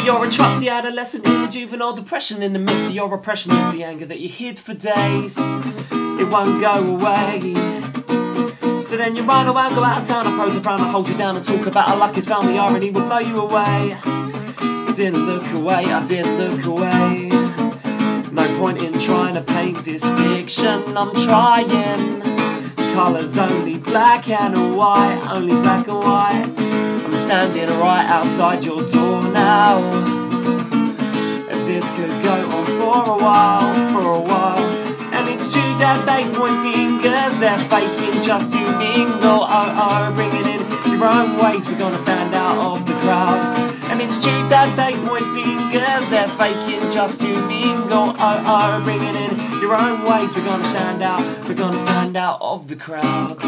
you're a trusty adolescent in a juvenile depression. In the midst of your oppression is the anger that you hid for days. It won't go away. So then you run away, go out of town, I pose a frown, I hold you down and talk about how luck has found. The irony will blow you away. I didn't look away, I didn't look away. No point in trying to paint this fiction, I'm trying. The colour's only black and white, only black and white. I'm standing right outside your door now. And this could go on for a while, for a while. And it's true that they point fingers, they're faking just to mingle. Oh, bringing in your own ways, we're gonna stand out of the crowd. And it's true that they point fingers, they're faking just to mingle. Oh, bringing in your own ways, we're gonna stand out of the crowd.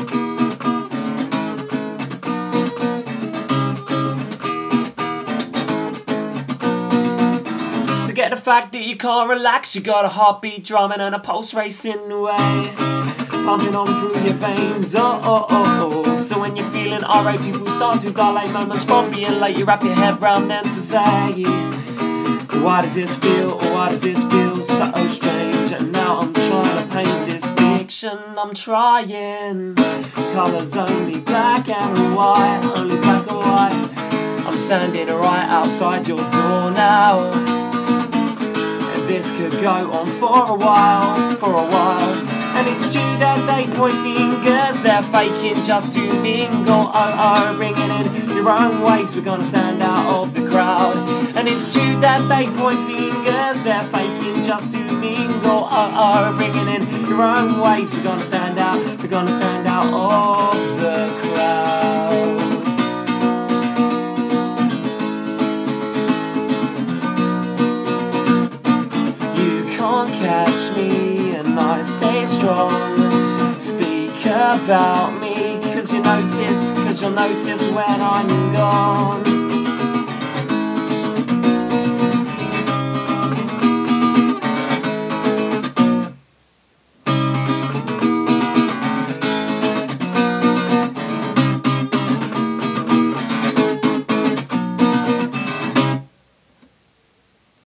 Forget the fact that you can't relax, you got a heartbeat drumming and a pulse racing away, pumping on through your veins, oh. So when you're feeling alright, people start to dilate moments from being late. You wrap your head round them to say, why does this feel, why does this feel so strange? And now I'm trying to paint this fiction, I'm trying. Colours only black and white, only black and white. I'm standing right outside your door now. This could go on for a while, for a while. And it's true that they point fingers, they're faking just to mingle. Oh, bringing in your own ways, we're gonna stand out of the crowd. And it's true that they point fingers, they're faking just to mingle. Oh, bringing in your own ways, we're gonna stand out of the crowd. Can't catch me and I stay strong. Speak about me, cause you'll notice when I'm gone.